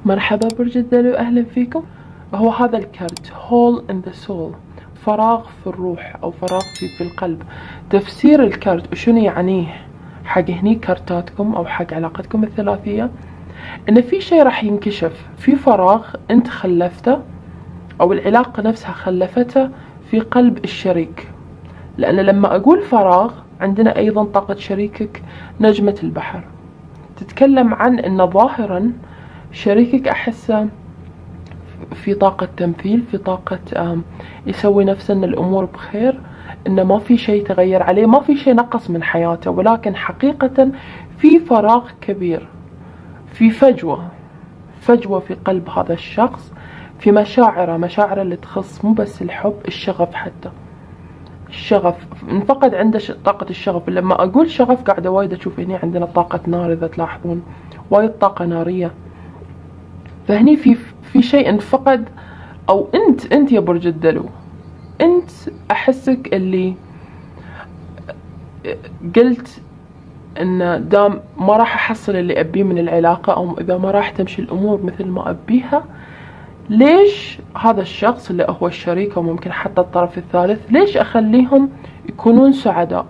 مرحبا برج الدلو، أهلا فيكم. هو هذا الكارت hole in the soul، فراغ في الروح أو فراغ في القلب. تفسير الكارت وشنو يعنيه حق هني كارتاتكم أو حق علاقتكم الثلاثية، إن في شيء راح ينكشف، في فراغ أنت خلفته أو العلاقة نفسها خلفته في قلب الشريك. لأن لما أقول فراغ عندنا أيضا طاقة شريكك نجمة البحر، تتكلم عن أن ظاهرا شريكك أحسه في طاقة تمثيل، في طاقة يسوي نفسه أن الأمور بخير، أنه ما في شيء تغير عليه، ما في شيء نقص من حياته، ولكن حقيقة في فراغ كبير، في فجوة في قلب هذا الشخص، في مشاعره اللي تخص مو بس الحب، الشغف حتى. الشغف انفقد عنده طاقة الشغف. لما أقول شغف قاعدة وايد أشوف هني عندنا طاقة نار، إذا تلاحظون وايد طاقة نارية. فهني في شيء انفقد، أو أنت يا برج الدلو، أنت أحسك اللي قلت إن دام ما راح أحصل اللي أبيه من العلاقة، أو إذا ما راح تمشي الأمور مثل ما أبيها، ليش هذا الشخص اللي هو الشريك أو ممكن حتى الطرف الثالث، ليش أخليهم يكونون سعداء؟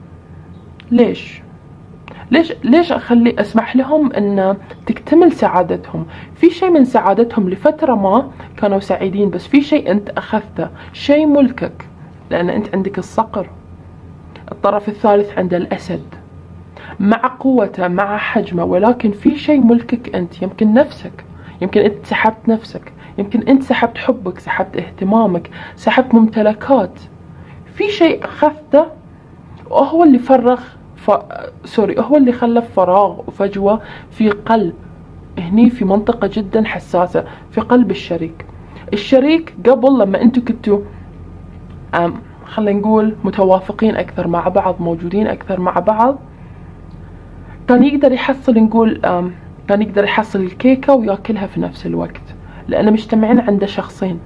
ليش أسمح لهم أن تكتمل سعادتهم؟ في شيء من سعادتهم لفترة ما كانوا سعيدين، بس في شيء أنت أخذته، شيء ملكك، لأن أنت عندك الصقر، الطرف الثالث عنده الأسد، مع قوته مع حجمه، ولكن في شيء ملكك أنت. يمكن نفسك، يمكن أنت سحبت نفسك، يمكن أنت سحبت حبك، سحبت اهتمامك، سحبت ممتلكات. في شيء أخذته وهو اللي هو اللي خلف فراغ وفجوة في قلب، هني في منطقة جدا حساسة في قلب الشريك قبل لما انتوا كنتوا خلينا نقول متوافقين أكثر مع بعض، موجودين أكثر مع بعض، كان يقدر يحصل الكيكة وياكلها في نفس الوقت، لأنه مجتمعين عنده الشخصين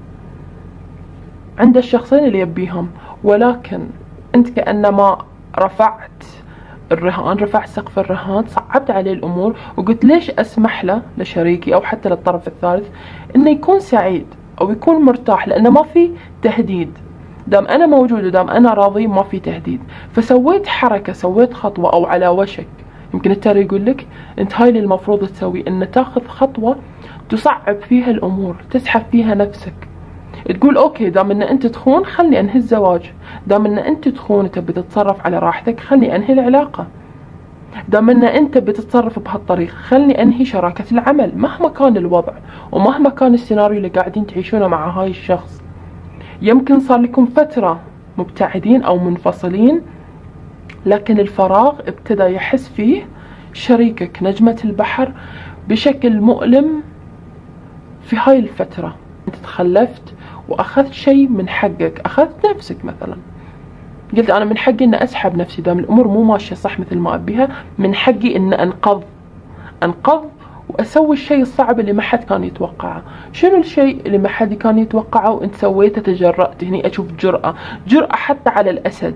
اللي يبيهم. ولكن أنت كأنما رفعت سقف الرهان، صعبت عليه الأمور وقلت ليش أسمح له، لشريكي أو حتى للطرف الثالث، إنه يكون سعيد أو يكون مرتاح، لأنه ما في تهديد. دام أنا موجود ودام أنا راضي ما في تهديد. فسويت حركة، سويت خطوة، أو على وشك. يمكن التاريخ يقول لك أنت هاي اللي المفروض تسوي، إن تاخذ خطوة تصعب فيها الأمور، تسحب فيها نفسك، تقول أوكي دام إن أنت تخون خلني أنهي الزواج، دام إن أنت تخون تبي تتصرف على راحتك خلني أنهي العلاقة، دام إن أنت بتتصرف بهالطريقة خلني أنهي شراكة العمل، مهما كان الوضع ومهما كان السيناريو اللي قاعدين تعيشونه مع هاي الشخص. يمكن صار لكم فترة مبتعدين أو منفصلين، لكن الفراغ ابتدى يحس فيه شريكك نجمة البحر بشكل مؤلم. في هاي الفترة أنت تخلفت وأخذت شيء من حقك، أخذت نفسك مثلا، قلت أنا من حقي أن أسحب نفسي، دام الأمور مو ماشية صح مثل ما أبيها، من حقي أن أنقض وأسوي الشيء الصعب اللي ما حد كان يتوقعه. شنو الشيء اللي ما حد كان يتوقعه وأنت سويته؟ تجرأت. هني أشوف جرأة حتى على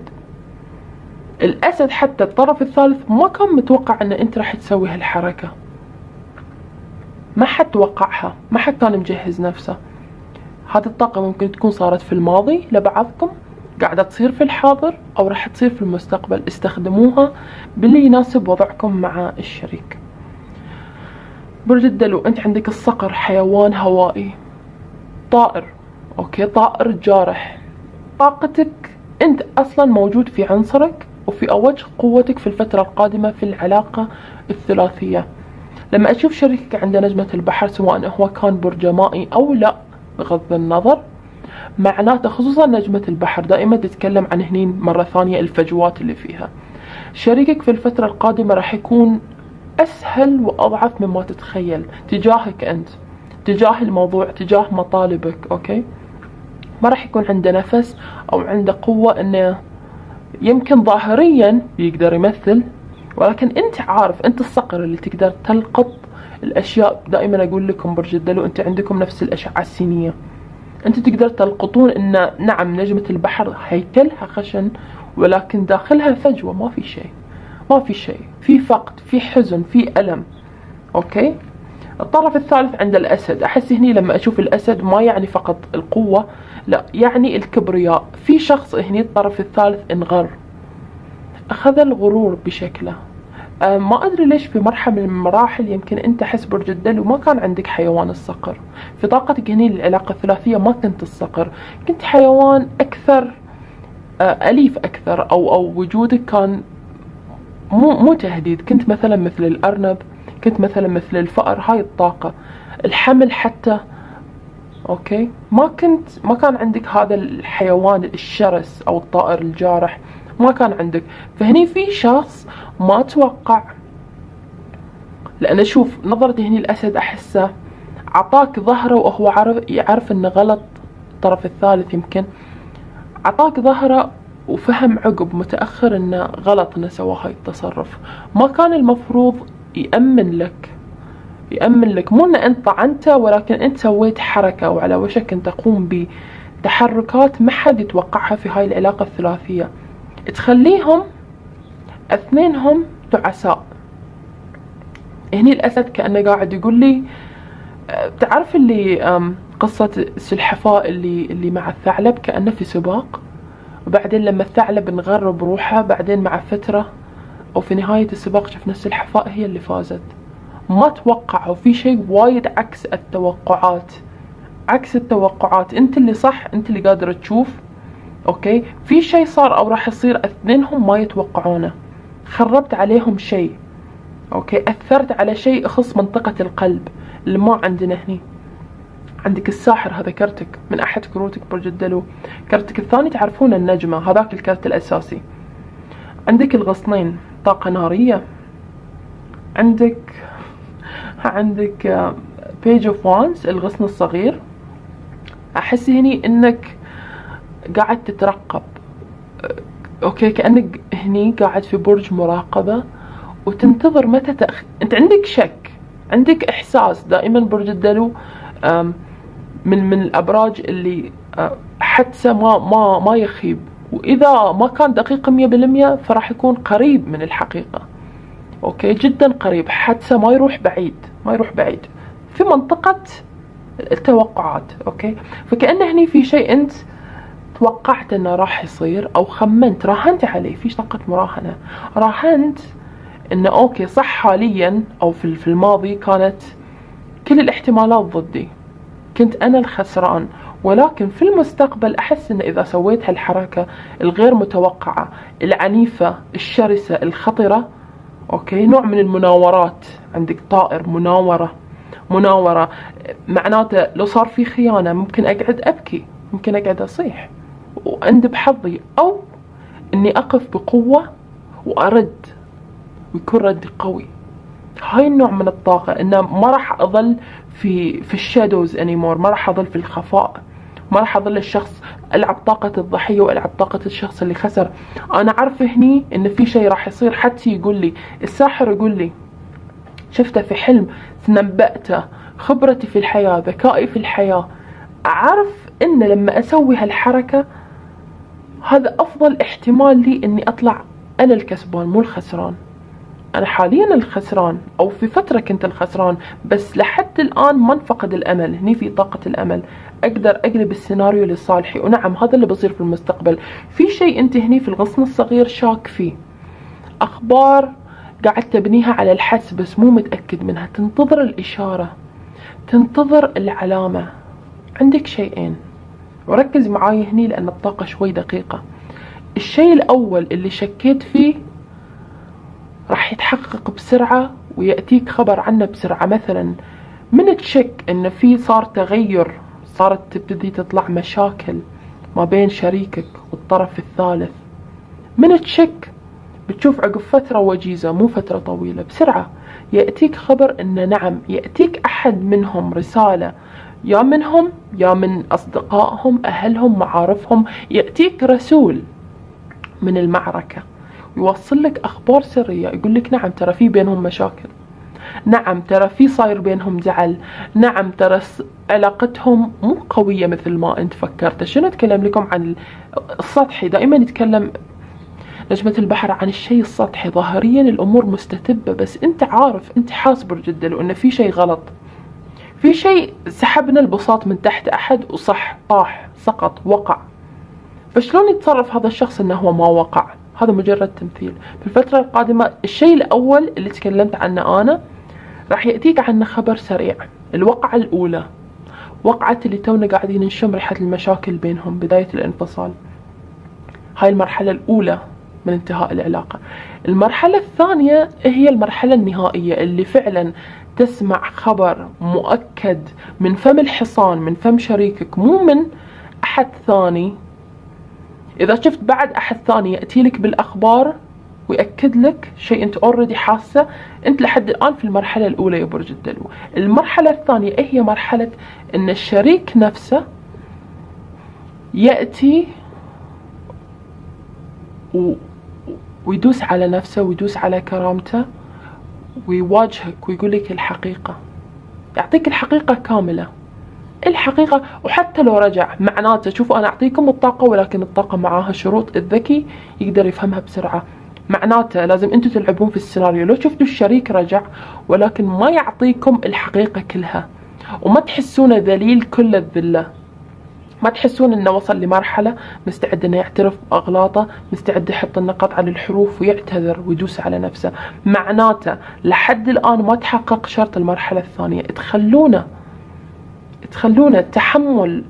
الأسد حتى الطرف الثالث ما كان متوقع أن أنت راح تسوي هالحركة، ما حد توقعها، ما حد كان مجهز نفسه. هذه الطاقة ممكن تكون صارت في الماضي لبعضكم، قاعدة تصير في الحاضر، أو راح تصير في المستقبل. استخدموها باللي يناسب وضعكم مع الشريك. برج الدلو، أنت عندك الصقر، حيوان هوائي، طائر، أوكي، طائر جارح. طاقتك أنت أصلا موجود في عنصرك وفي أوج قوتك في الفترة القادمة في العلاقة الثلاثية. لما أشوف شريكك عنده نجمة البحر، سواء هو كان برج مائي أو لا بغض النظر، معناته خصوصا نجمة البحر دائما تتكلم عن هنين مرة ثانية الفجوات اللي فيها. شريكك في الفترة القادمة راح يكون أسهل وأضعف مما تتخيل تجاهك أنت، تجاه الموضوع، تجاه مطالبك، أوكي؟ ما راح يكون عنده نفس أو عنده قوة أنه يمكن ظاهريا يقدر يمثل، ولكن أنت عارف، أنت الصقر اللي تقدر تلقط الأشياء. دائما أقول لكم برج الدلو، أنت عندكم نفس الأشعة السينية، أنت تقدر تلقطون أن نعم نجمة البحر هيكلها خشن، ولكن داخلها فجوة، ما في شيء، في فقد، في حزن، في ألم، أوكي؟ الطرف الثالث عند الأسد. أحس هني لما أشوف الأسد ما يعني فقط القوة، لا يعني الكبرياء. في شخص هني الطرف الثالث انغر، أخذ الغرور بشكله. ما أدري ليش في مرحلة من المراحل يمكن أنت حس برج الدلو وما كان عندك حيوان الصقر في طاقتك هني للعلاقة الثلاثية، ما كنت الصقر، كنت حيوان أكثر أليف أكثر، أو وجودك كان مو تهديد. كنت مثلا مثل الأرنب، كنت مثلا مثل الفأر. هاي الطاقة، الحمل حتى. أوكي، ما كان عندك هذا الحيوان الشرس أو الطائر الجارح، ما كان عندك. فهني في شخص ما توقع، لأن شوف نظرتي هني الأسد أحسه عطاك ظهره وهو يعرف إنه غلط. الطرف الثالث يمكن عطاك ظهره وفهم عقب متأخر إنه غلط إنه سوى هاي التصرف. ما كان المفروض يأمن لك، مو إن أنت طعنته، ولكن أنت سويت حركة وعلى وشك أن تقوم بتحركات ما حد يتوقعها في هاي العلاقة الثلاثية، تخليهم اثنينهم تعساء. هني الأسد كأنه قاعد يقول لي، تعرف اللي قصة السلحفاء اللي مع الثعلب، كأنه في سباق، وبعدين لما الثعلب انغرب روحه، بعدين مع فترة أو في نهاية السباق شفنا السلحفاء هي اللي فازت. ما توقعوا في شيء وايد عكس التوقعات. انت اللي صح، انت اللي قادر تشوف. اوكي، في شيء صار او راح يصير اثنينهم ما يتوقعونه، خربت عليهم شيء. اوكي، اثرت على شيء يخص منطقة القلب اللي ما عندنا هني. عندك الساحر، هذا كرتك من احد كروتك برج الدلو. كرتك الثاني تعرفون النجمة، هذاك الكرت الاساسي. عندك الغصنين، طاقة نارية. عندك بيج اوف وانز، الغصن الصغير. احس هني انك قاعد تترقب. اوكي، كأنك هني قاعد في برج مراقبة وتنتظر متى انت عندك شك، عندك احساس. دائما برج الدلو من الابراج اللي حدسه ما يخيب، واذا ما كان دقيق 100% فراح يكون قريب من الحقيقة. اوكي، جدا قريب، حدسه ما يروح بعيد في منطقة التوقعات. اوكي، فكأن هني في شيء انت توقعت انه راح يصير، او خمنت، راهنت عليه. في طاقة مراهنة، راهنت انه اوكي صح حاليا او في الماضي كانت كل الاحتمالات ضدي، كنت انا الخسران، ولكن في المستقبل احس ان اذا سويت هالحركة الغير متوقعة العنيفة الشرسة الخطرة، اوكي، نوع من المناورات. عندك طائر، مناورة معناته لو صار في خيانة ممكن اقعد ابكي، ممكن اقعد اصيح واندب حظي، او اني اقف بقوة وارد ويكون ردي قوي. هاي النوع من الطاقة، انه ما راح اظل في الشادوز انيمور، ما راح اظل في الخفاء، ما راح اظل الشخص العب طاقة الضحية والعب طاقة الشخص اللي خسر. انا عارفه هني ان في شيء راح يصير. حتى يقول لي الساحر، يقول لي شفته في حلم، تنبأته، خبرتي في الحياة، ذكائي في الحياة، اعرف ان لما اسوي هالحركة هذا افضل احتمال لي اني اطلع انا الكسبان مو الخسران. انا حاليا الخسران، او في فترة كنت الخسران، بس لحد الان ما انفقد الامل. هني في طاقة الامل، اقدر اقلب السيناريو لصالحي. ونعم هذا اللي بصير في المستقبل. في شيء انت هني في الغصن الصغير شاك فيه، اخبار قاعد تبنيها على الحس بس مو متأكد منها، تنتظر الاشارة، تنتظر العلامة. عندك شيئين، وركز معاي هني لان الطاقة شوي دقيقة. الشيء الاول اللي شكيت فيه راح يتحقق بسرعة ويأتيك خبر عنه بسرعة. مثلا من تشك ان في صار تغير، صارت تبتدي تطلع مشاكل ما بين شريكك والطرف الثالث، من تشك بتشوف عقب فترة وجيزة مو فترة طويلة بسرعة يأتيك خبر ان نعم، يأتيك احد منهم رسالة، يا منهم يا من اصدقائهم، اهلهم، معارفهم، يأتيك رسول من المعركة يوصل لك اخبار سرية، يقول لك نعم ترى في بينهم مشاكل، نعم ترى في صاير بينهم زعل، نعم ترى علاقتهم مو قوية مثل ما انت فكرت. شنو اتكلم لكم عن السطحي؟ دائما يتكلم نجمة البحر عن الشيء السطحي. ظاهريا الامور مستتبة، بس انت عارف، انت حاس برج الدلو ان في شيء غلط. في شيء سحبنا البساط من تحت أحد وصح طاح سقط وقع، فشلون يتصرف هذا الشخص انه هو ما وقع؟ هذا مجرد تمثيل. في الفترة القادمة الشيء الأول اللي تكلمت عنه أنا راح يأتيك عنه خبر سريع. الوقعة الأولى وقعة اللي تونا قاعدين نشم ريحة المشاكل بينهم، بداية الانفصال. هاي المرحلة الأولى من انتهاء العلاقة. المرحلة الثانية هي المرحلة النهائية اللي فعلا تسمع خبر مؤكد من فم الحصان، من فم شريكك، مو من أحد ثاني. إذا شفت بعد أحد ثاني يأتي لك بالأخبار ويأكد لك شيء أنت أوريدي حاسة، أنت لحد الآن في المرحلة الأولى يا برج الدلو. المرحلة الثانية هي مرحلة أن الشريك نفسه يأتي ويدوس على نفسه ويدوس على كرامته ويواجهك ويقول لك الحقيقة، يعطيك الحقيقة كاملة، الحقيقة. وحتى لو رجع معناته، شوفوا أنا أعطيكم الطاقة ولكن الطاقة معاها شروط، الذكي يقدر يفهمها بسرعة. معناته لازم أنتوا تلعبون في السيناريو. لو شفتوا الشريك رجع ولكن ما يعطيكم الحقيقة كلها، وما تحسونه ذليل كل الذلة، ما تحسون انه وصل لمرحلة مستعد انه يعترف باغلاطه، مستعد يحط النقط على الحروف ويعتذر ويدوس على نفسه، معناته لحد الان ما تحقق شرط المرحلة الثانية. تخلونه تحمل،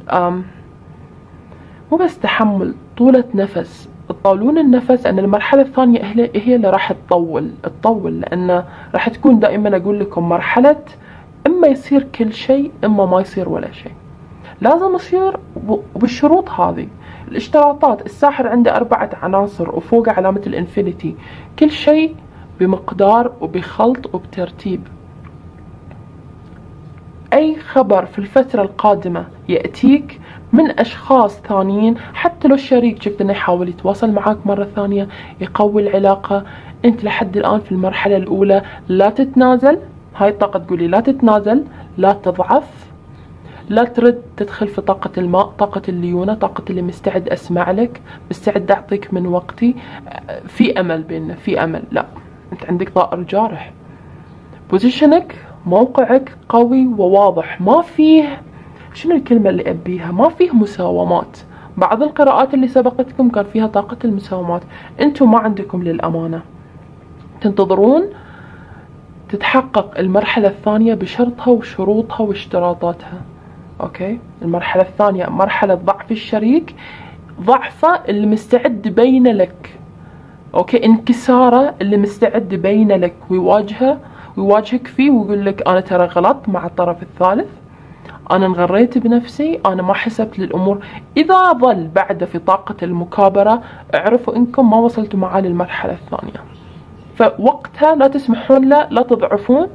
مو بس تحمل، طولة نفس، تطولون النفس. ان المرحلة الثانية هي اللي راح تطول، لان راح تكون دائما اقول لكم مرحلة اما يصير كل شيء اما ما يصير ولا شيء. لازم يصير وبالشروط هذه. الاشتراطات، الساحر عنده 4 عناصر وفوق علامة الانفينيتي، كل شيء بمقدار وبخلط وبترتيب. أي خبر في الفترة القادمة يأتيك من أشخاص ثانيين، حتى لو الشريك شفت أنه يحاول يتواصل معك مرة ثانية يقوي العلاقة، أنت لحد الآن في المرحلة الأولى لا تتنازل. هاي الطاقة تقولي لا تتنازل، لا تضعف، لا ترد تدخل في طاقة الماء، طاقة الليونة، طاقة اللي مستعد أسمع لك، مستعد أعطيك من وقتي، في أمل بيننا، في أمل. لا، أنت عندك طائر جارح، بوزيشنك، موقعك قوي وواضح، ما فيه، شنو الكلمة اللي أبيها، ما فيه مساومات. بعض القراءات اللي سبقتكم كان فيها طاقة المساومات، أنتم ما عندكم للأمانة. تنتظرون تتحقق المرحلة الثانية بشرطها وشروطها واشتراطاتها. اوكي، المرحلة الثانية مرحلة ضعف الشريك، ضعفه اللي مستعد يبين لك، اوكي، انكساره اللي مستعد يبين لك ويواجهك فيه ويقول لك انا ترى غلط مع الطرف الثالث، انا انغريت بنفسي، انا ما حسبت للامور. اذا ظل بعد في طاقة المكابرة، اعرفوا انكم ما وصلتوا معاه للمرحلة الثانية، فوقتها لا تسمحون له، لا تضعفون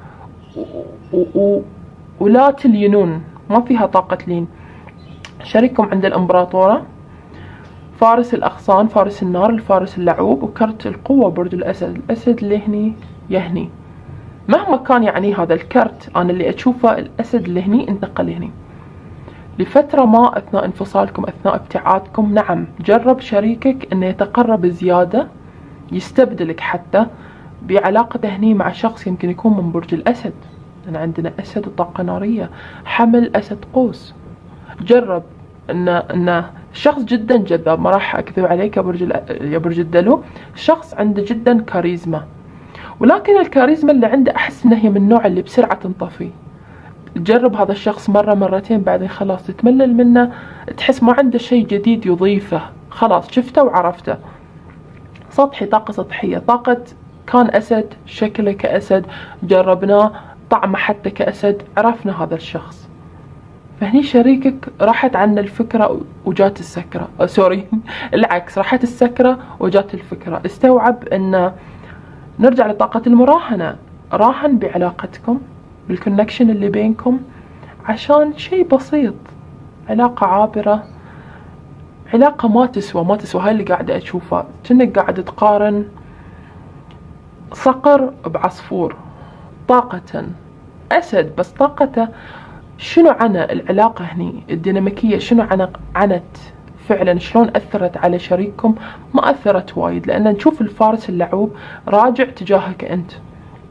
ولا تلينون، ما فيها طاقة لين. شريككم عند الامبراطورة، فارس الاغصان، فارس النار، الفارس اللعوب، وكرت القوة برج الاسد. الاسد اللي هني يهني مهما كان، يعني هذا الكرت انا اللي اشوفه، الاسد اللي هني انتقل هني لفترة ما اثناء انفصالكم، اثناء ابتعادكم. نعم، جرب شريكك انه يتقرب زيادة، يستبدلك حتى بعلاقة هني مع شخص يمكن يكون من برج الاسد، لأن عندنا أسد وطاقة نارية، حمل أسد قوس. جرب إن شخص جدا جذاب، ما راح أكذب عليك يا برج الدلو، شخص عنده جدا كاريزما، ولكن الكاريزما اللي عنده أحس إنها هي من النوع اللي بسرعة تنطفي. جرب هذا الشخص مرة مرتين بعدين خلاص تتملل منه، تحس ما عنده شيء جديد يضيفه، خلاص شفته وعرفته. سطحي، طاقة سطحية، طاقة كان أسد، شكله كأسد، جربناه، طعمه حتى كأسد، عرفنا هذا الشخص. فهني شريكك راحت عنا الفكرة وجات السكرة، سوري العكس، راحت السكرة وجات الفكرة. استوعب ان نرجع لطاقة المراهنة، راهن بعلاقتكم، بالكونكشن اللي بينكم، عشان شيء بسيط، علاقة عابرة، علاقة ما تسوى. هاي اللي قاعدة اشوفها، كأنك قاعدة تقارن صقر بعصفور. طاقة أسد بس طاقته شنو عنا العلاقة هني الديناميكية، شنو عنت فعلا، شلون أثرت على شريككم؟ ما أثرت وايد، لأن نشوف الفارس اللعوب راجع تجاهك أنت،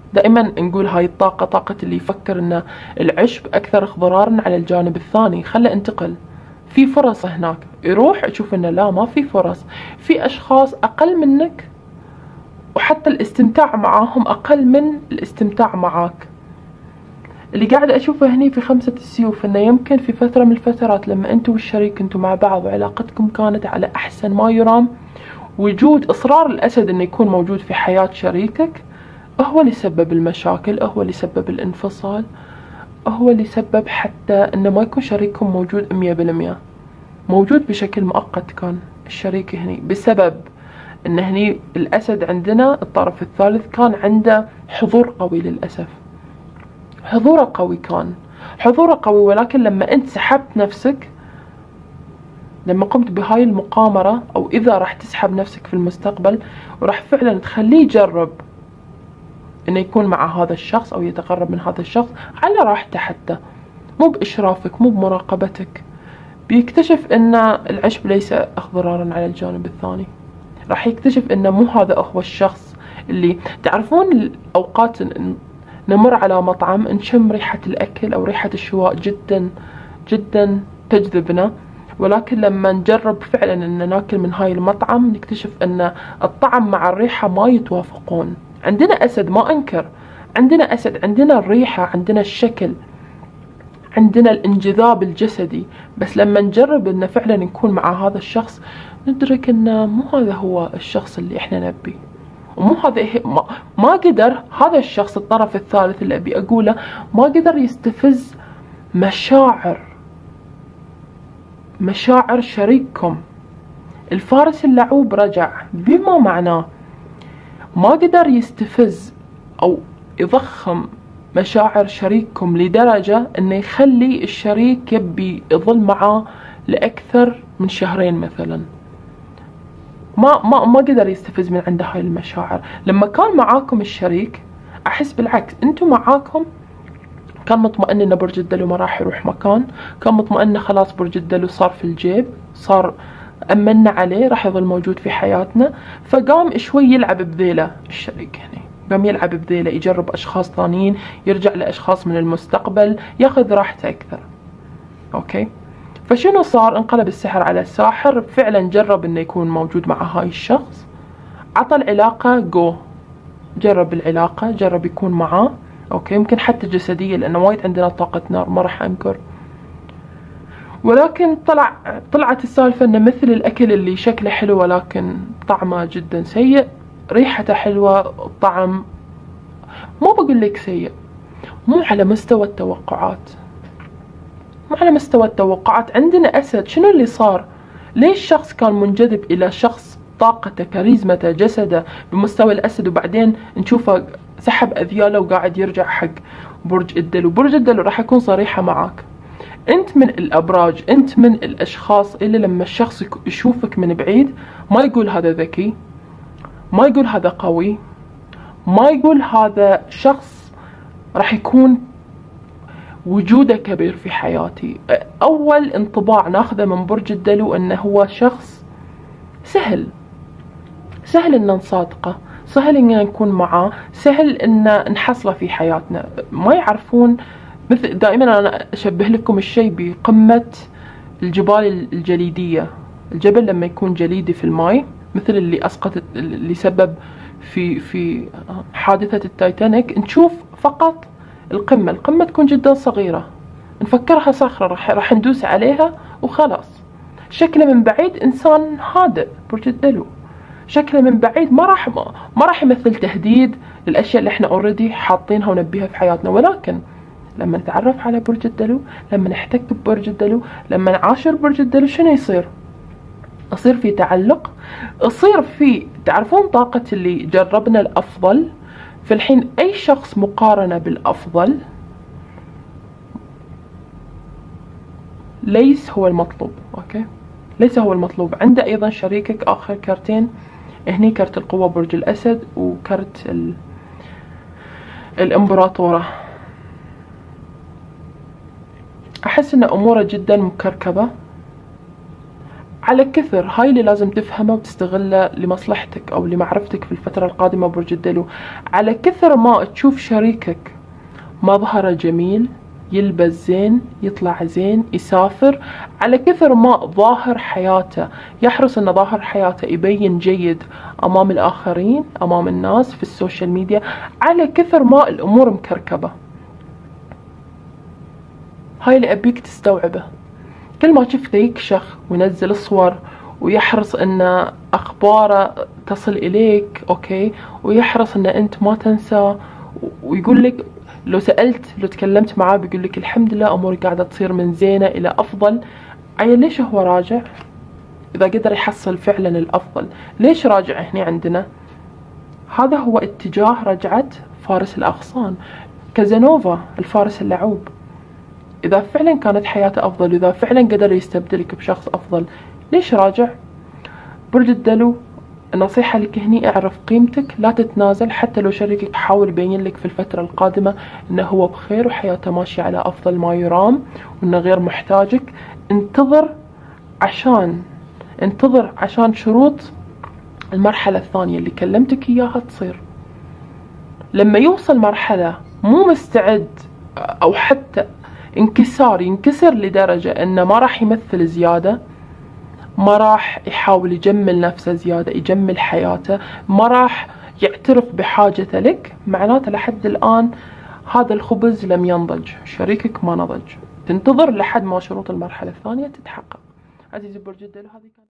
دائما نقول هاي الطاقة طاقة اللي يفكر ان العشب اكثر ضرارا على الجانب الثاني، خله انتقل، في فرص هناك. يروح يشوف انه لا، ما في فرص، في اشخاص اقل منك وحتى الاستمتاع معاهم اقل من الاستمتاع معاك. اللي قاعد اشوفه هني في 5 السيوف انه يمكن في فترة من الفترات لما انتوا والشريك انتوا مع بعض وعلاقتكم كانت على احسن ما يرام، وجود اصرار الاسد انه يكون موجود في حياة شريكك هو اللي سبب المشاكل، هو اللي سبب الانفصال، هو اللي سبب حتى انه ما يكون شريككم موجود 100%. موجود بشكل مؤقت كان الشريك هني، بسبب ان هني الاسد عندنا الطرف الثالث كان عنده حضور قوي للاسف. حضوره قوي، كان حضوره قوي، ولكن لما انت سحبت نفسك، لما قمت بهاي المقامرة، او اذا راح تسحب نفسك في المستقبل وراح فعلا تخليه يجرب انه يكون مع هذا الشخص او يتقرب من هذا الشخص على راحته، حتى مو باشرافك مو بمراقبتك، بيكتشف ان العشب ليس ضرارا على الجانب الثاني. راح يكتشف انه مو هذا هو الشخص اللي تعرفون الاوقات نمر على مطعم نشم ريحة الاكل او ريحة الشواء جدا جدا تجذبنا، ولكن لما نجرب فعلا ان ناكل من هاي المطعم نكتشف ان الطعم مع الريحة ما يتوافقون. عندنا اسد ما انكر، عندنا اسد، عندنا الريحة، عندنا الشكل، عندنا الانجذاب الجسدي، بس لما نجرب ان فعلا نكون مع هذا الشخص ندرك ان مو هذا هو الشخص اللي احنا نبيه، ومو هذا ما قدر هذا الشخص الطرف الثالث اللي ابي اقوله ما قدر يستفز مشاعر شريككم. الفارس اللعوب رجع، بما معناه ما قدر يستفز او يضخم مشاعر شريككم لدرجة انه يخلي الشريك يبي يظل معاه لأكثر من شهرين مثلا. ما قدر يستفز من عنده هاي المشاعر. لما كان معاكم الشريك احس بالعكس، انتم معاكم كان مطمئن ان برج الدلو ما راح يروح مكان، كان مطمئن خلاص برج الدلو صار في الجيب، صار امنا عليه، راح يظل موجود في حياتنا. فقام شوي يلعب بذيله الشريك هنا، قام يلعب بذيله، يجرب اشخاص ثانيين، يرجع لاشخاص من المستقبل، ياخذ راحته اكثر. اوكي، فشنو صار؟ انقلب السحر على الساحر، فعلا جرب انه يكون موجود مع هاي الشخص، عطى العلاقة جو، جرب العلاقة، جرب يكون معاه. اوكي، يمكن حتى جسديا لانه وايد عندنا طاقة نار ما راح انكر، ولكن طلعت السالفة انه مثل الاكل اللي شكله حلو ولكن طعمه جدا سيء، ريحته حلوة، الطعم ما بقول لك سيء، مو على مستوى التوقعات، مو على مستوى التوقعات. عندنا اسد، شنو اللي صار؟ ليش شخص كان منجذب الى شخص طاقته كاريزمته جسده بمستوى الاسد، وبعدين نشوفه سحب اذياله وقاعد يرجع حق برج الدلو؟ برج الدلو راح اكون صريحة معاك، انت من الابراج، انت من الاشخاص اللي لما الشخص يشوفك من بعيد ما يقول هذا ذكي، ما يقول هذا قوي، ما يقول هذا شخص راح يكون وجوده كبير في حياتي. اول انطباع ناخذه من برج الدلو انه هو شخص سهل ان نصادقه، سهل ان نكون معاه، سهل ان نحصله في حياتنا. ما يعرفون، مثل دائما انا اشبه لكم الشيء بقمة الجبال الجليدية. الجبل لما يكون جليدي في الماء، مثل اللي اسقط، اللي سبب في حادثة التايتانيك، نشوف فقط القمة تكون جدا صغيرة، نفكرها صخرة راح ندوس عليها وخلاص. شكله من بعيد انسان هادئ برج الدلو، شكله من بعيد ما راح يمثل تهديد للاشياء اللي احنا اوريدي حاطينها ونبيها في حياتنا. ولكن لما نتعرف على برج الدلو، لما نحتك ببرج الدلو، لما نعاشر برج الدلو، شنو يصير في تعلق، يصير في، تعرفون طاقة اللي جربنا الافضل. في الحين اي شخص مقارنة بالافضل ليس هو المطلوب. اوكي، ليس هو المطلوب. عنده ايضا شريكك اخر كارتين هني، كرت القوة برج الاسد وكرت الامبراطورة. احس ان اموره جدا مكركبة، على كثر هاي اللي لازم تفهمه وتستغله لمصلحتك أو لمعرفتك في الفترة القادمة برج الدلو. على كثر ما تشوف شريكك مظهره جميل، يلبس زين، يطلع زين، يسافر، على كثر ما ظاهر حياته يحرص أن ظاهر حياته يبين جيد أمام الآخرين، أمام الناس في السوشيال ميديا، على كثر ما الأمور مكركبة. هاي اللي أبيك تستوعبه. كل ما شفته يكشخ وينزل صور ويحرص ان اخباره تصل اليك، اوكي، ويحرص ان انت ما تنسى، ويقول لك لو سألت، لو تكلمت معاه بيقول لك الحمد لله اموري قاعدة تصير من زينة الى افضل. عيل ليش هو راجع؟ اذا قدر يحصل فعلا الافضل ليش راجع هنا عندنا؟ هذا هو اتجاه رجعة فارس الاغصان، كازانوفا الفارس اللعوب. إذا فعلا كانت حياته أفضل، إذا فعلا قدر يستبدلك بشخص أفضل، ليش راجع؟ برج الدلو، النصيحة لك هني اعرف قيمتك، لا تتنازل حتى لو شريكك حاول يبين لك في الفترة القادمة إنه هو بخير وحياته ماشية على أفضل ما يرام وإنه غير محتاجك. انتظر عشان شروط المرحلة الثانية اللي كلمتك إياها تصير. لما يوصل مرحلة مو مستعد أو حتى ينكسر لدرجة انه ما راح يمثل زيادة، ما راح يحاول يجمل نفسه زيادة، يجمل حياته، ما راح يعترف بحاجته لك، معناته لحد الآن هذا الخبز لم ينضج، شريكك ما نضج. تنتظر لحد ما شروط المرحلة الثانية تتحقق. عزيزي برج الدلو، هذه كانت